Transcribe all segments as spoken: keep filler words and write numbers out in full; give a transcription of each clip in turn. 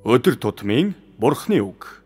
Өдөр тутмын Бурхны үг.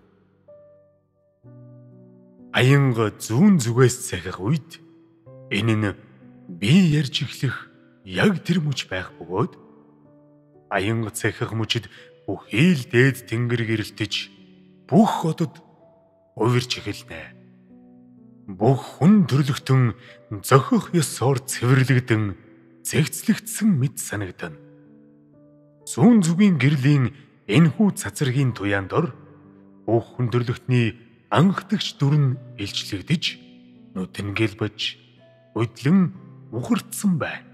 Аянга зүүн зүгээс захих үед энэ нь би ярьж эхлэх яг тэр мөч байх бөгөөд аянга захих мөчөд бүхий л дээд тэнгэр гэрэлтэж бүх одод увирч эхэлнэ. Бүх хүн төрлөختөн зохих ёсоор цэвэрлэгдэн зэгцлэгдсэн мэд санагдана. Зүүн зүгийн гэрлийн энэхүү цацрагийн туяан дор бүх хүн төрлөختний анхдагч дүрн илчлэгдэж нүдэнгэлбэж өдлөн мухардсан байна.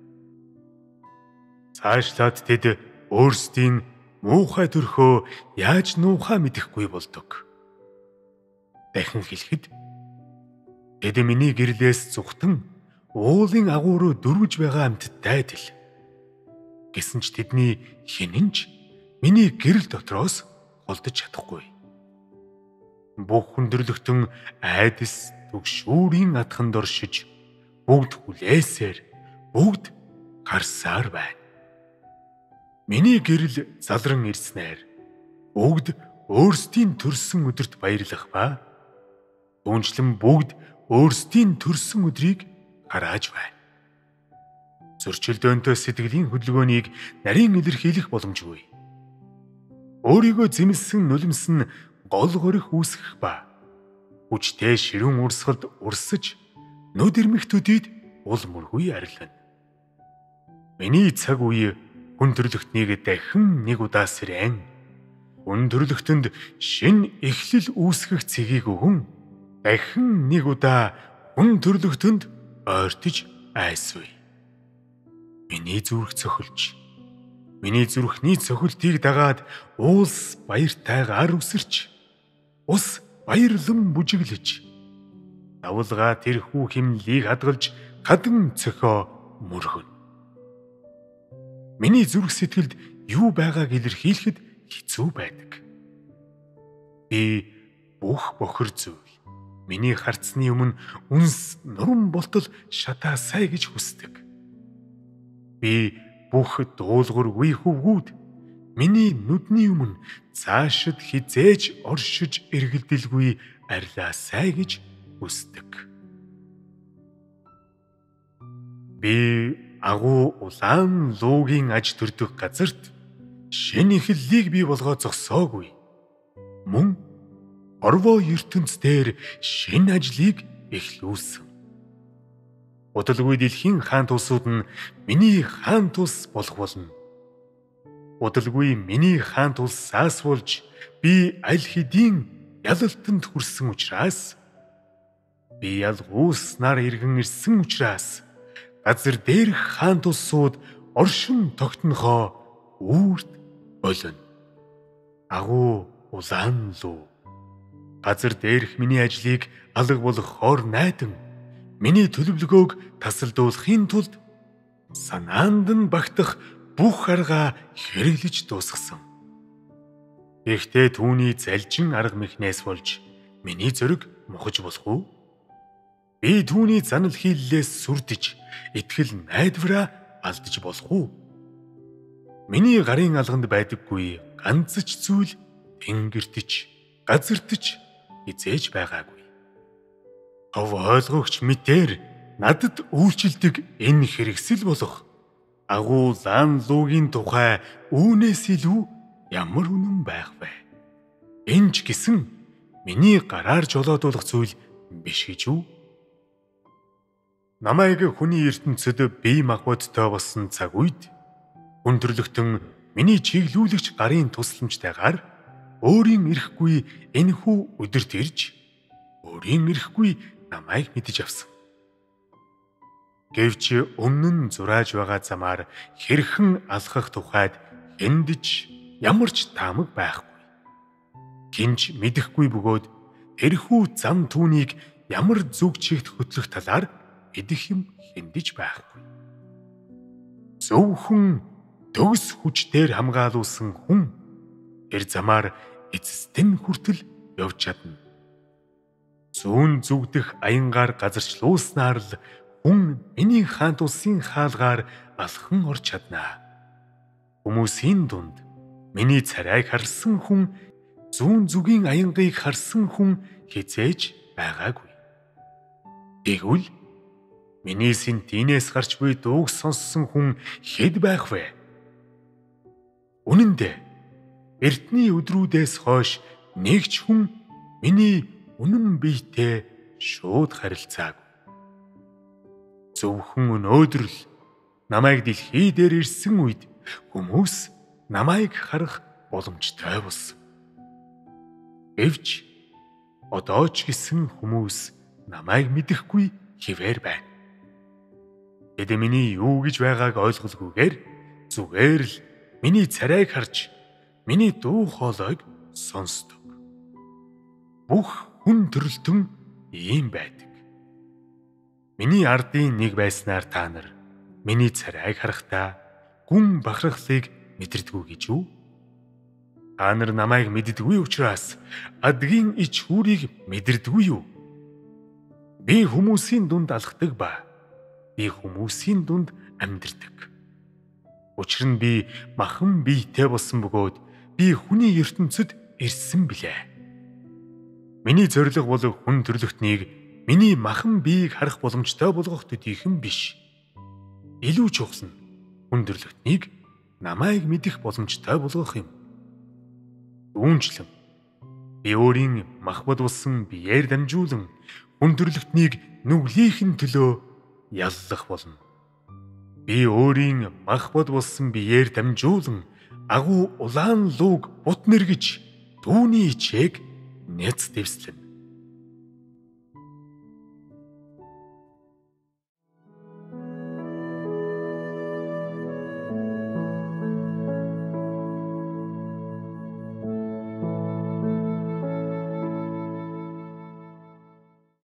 Цаашлаад тэд өөрсдийн муухай төрхөө яаж нуухай мэдэхгүй болдог. Дахин хэлэхэд тэд миний гэрлээс зүхтэн уулын агууруу дөрвж байгаа амьтдтай адил. Гэсэн ч тэдний хинэнч миний гэрэл дотроос голдож чадахгүй. Бүх хүндрэлтэн айдас түгшүүрийн атханд оршиж бүгд хүлээсээр бүгд гарсаар байна. Миний гэрэл залран ирснээр бүгд өөрсдийн төрсөн өдөрт баярлах ба түнчлэн бүгд өөрсдийн төрсөн өдрийг харааж байна. Зөрчилдөөнтэй сэтгэлийн хөдөлгөөнийг нарийн илэрхийлэх боломжгүй. Өөрийгөө зэмлсэн нулимс нь гол горих үүсгэх ба хүчтэй ширүүн урсгалд урсаж нүд ирмэгтүүдийг ул мөргүй арилгана. Миний цаг үе хүн төрлөختнийг дахин нэг удаа сэрэн хүн төрлөختөнд шин эхлэл үүсгэх цэгийг өгөн дахин нэг удаа хүн төрлөختөнд ойртож айсвэ. Миний зүрх цохилж миний зүрхний цохилтыг дагаад уулс баяртайгаар үсэрч ус баярлан бүжиглэж давлгаа тэрхүү химлийг хадгалж хадан цохио мөргөн. Миний зүрх сэтгэлд юу байгааг илэрхийлэхэд хэцүү байдаг. Би бүх бохир зүйл миний харцны өмнө үнс нуран болтол шатаасай гэж хүсдэг. Би бүх дуулуургүй хөвгүүд миний нүдний өмнө цаашид хизээж оршиж эргэлдэлгүй арилаасай гэж хүсдэг. Би агуу улаан луугийн аж төрдөх газарт шинэ эхлэлийг бий болгоо зогсоогүй. Мөн орвоо ертөнц дээр шинэ ажлыг эхлүүлсэн. Удалгүй дэлхийн хаан тулсууд нь миний хаан тулс болох болно. Удалгүй миний хаан тулсаас болж би аль хэдийн ялалтанд хүрсэн учраас би ялгууснаар иргэн ирсэн учраас газар дээрх хаан тулсууд оршин тогтнохоо үрд болно. Агуу улаан луу газар дээрх миний ажлыг алга болгохоор найдан миний төлөвлөгөөг тасалдуулахын тулд санаанд нь багтах бүх арга хэрэглэж дуусгасан. Гэхдээ түүний залжин арга мэхнээс болж миний зориг мухаж болох уу? Би түүний занал хийллээс сүрдэж итгэл найдвараа алдаж болох уу? Миний гарын алганд байдаггүй ганц ч зүйл тэнгэртж, газартж хизээж байгаагүй. Хов ойлгогч мэтэр надад үйлчилдэг энэ хэрэгсэл болох агуу лан луугийн тухай үүнээс илүү ямар үнэн байх вэ? Энэ ч гэсэн миний гараар жолоодуулах зүйл биш гэж үү? Намайг хүний ертөнцөд бие махбодтой болсон цаг үед хүн төрлөختөн миний чиглүүлэгч гарын тусламжтайгаар өөрийн эрэхгүй энэхүү өдөрт ирж өөрийн эрэхгүй намайг мэдэж авсан. Гэвч өмнө нь зурааж байгаа замаар хэрхэн алхах тухайд эндэж ямар ч таамаг байхгүй. Гинж мэдэхгүй бөгөөд тэрхүү зам түүнийг ямар зүг чигт хөтлөх талаар мэдэх юм хэндэж байхгүй. Зөвхөн төгс хүчээр хамгаалуулсан хүн тэр замаар эцэстэн хүртэл явж чадна. Зүүн зүгдэх аянгаар газарчлуулснаар л хүн миний хаан тулсын хаалгаар алхан орж чадна. Хүмүүсийн дунд Миний царайг харсан хүн, зүүн зүгийн аянгыг харсан хүн хизээж байгаагүй. Тэгвэл миний сентинээс гарч буй дууг сонссон хүн хэд байх вэ? Үнэн дээр эртний өдрүүдээс хойш нэг ч хүн миний үнэн биетэй шууд харилцаагүй. Зөвхөн өнөөдөр л намайг дэлхий дээр ирсэн үед хүмүүс намайг харах боломжтой болсон. Эвч одоо ч гэсэн хүмүүс намайг мэдэхгүй хэвээр байна. Тэд миний юу гэж байгааг ойлголгүйгээр зүгээр л миний царайг харж миний дуу хоолойг сонсдог. Бүх хүн төрөлтөн ийм байдаг. Миний ардын нэг байснаар та нар миний царайг харахтаа гүн бахархлыг мэдэрдэггүй гэж үү? Та нар намайг мэддэггүй учраас адгийн ич хүрийг мэдэрдэггүй юу? Би хүмүүсийн дунд алхдаг ба би хүмүүсийн дунд амьдардаг. Учир нь би махан биетэй болсон бөгөөд би хүний ертөнцид ирсэн билээ. Миний зорилго бол хүн төрлөختнийг миний махан биеийг харах боломжтой болгох төдийхөн биш. Илүү чухал нь хүн төрлөختнийг намайг мэдэх боломжтой болгох юм. Үүнчлэн би өөрийн махбод болсон биеэр дамжуулан хүн төрлөختнийг нүглийнхэн төлөө яллах болно. Би өөрийн махбод болсон биеэр дамжуулан агуу улаан лууг бут нэргэж түүний ичээг няц дэвслэн.